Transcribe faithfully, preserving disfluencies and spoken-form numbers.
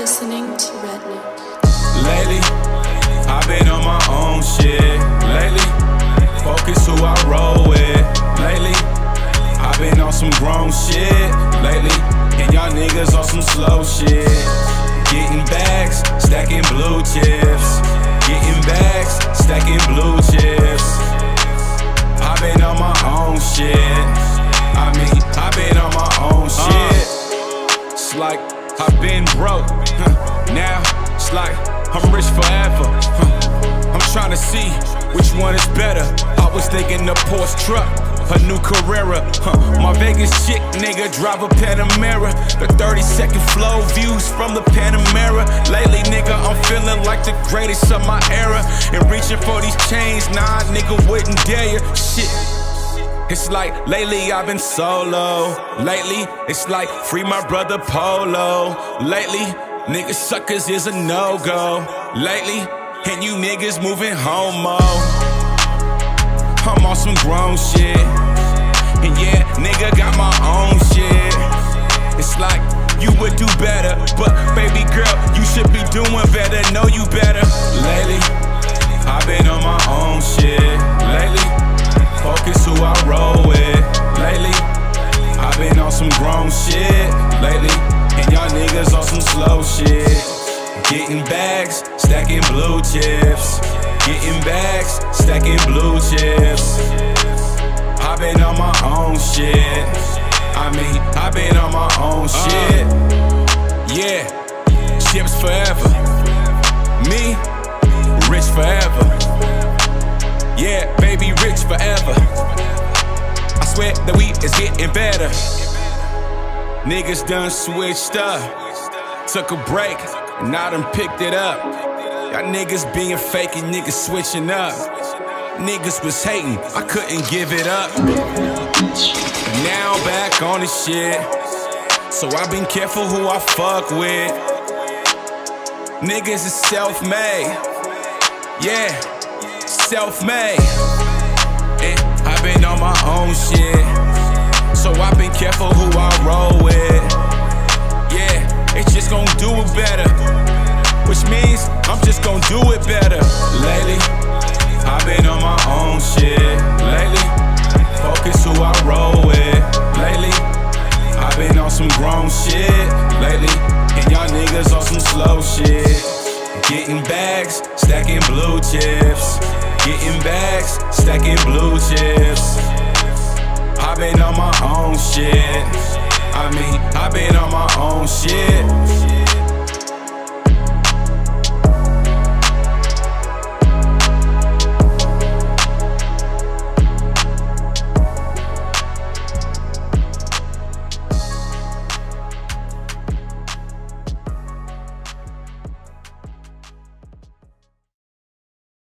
listening to Redneck. Lately, I've been on my own shit. Lately, focus who I roll with. Lately, I've been on some grown shit. Lately, and y'all niggas on some slow shit. Getting bags, stacking blue chips. Getting bags, stacking blue chips. I've been on my own shit. I mean, I've been on my own shit. Uh, it's like I've been broke. Huh. Now it's like I'm rich forever. Huh. I'm trying to see which one is better. I was thinking the Porsche truck, a new Carrera. Huh. My Vegas chick nigga drive a Panamera. The thirty second flow views from the Panamera. Lately nigga I'm feeling like the greatest of my era. And reaching for these chains, nah nigga wouldn't dare you. Shit. It's like lately I've been solo. Lately it's like free my brother Polo. Lately niggas suckers is a no-go. Lately and you niggas moving homo. I'm on some grown shit. And yeah, nigga got my own shit. It's like you would do better, but baby girl, you should be doing better. Know you better. Lately I've been on my own shit. Lately focus who I roll with. Lately, I've been on some grown shit. Lately, and y'all niggas on some slow shit. Getting bags, stacking blue chips. Getting bags, stacking blue chips. I've been on my own shit. I mean, I've been on my own shit. Uh, yeah, chips forever. Me, rich forever. Yeah, baby, rich forever. I swear that we is getting better. Niggas done switched up. Took a break, and now done picked it up. Y'all niggas being fake and niggas switching up. Niggas was hating, I couldn't give it up. Now I'm back on this shit. So I've been careful who I fuck with. Niggas is self-made. Yeah. Self-made, and I've been on my own shit. So I've been careful who I roll with. Yeah, it's just gon' do it better. Which means I'm just gon' do it better. Lately, I've been on my own shit. Lately, focus who I roll with. Lately, I've been on some grown shit. Lately, and y'all niggas on some slow shit. Getting bags, stacking blue chips. Getting bags, stacking blue chips. I've been on my own shit. I mean, I've been on my own shit.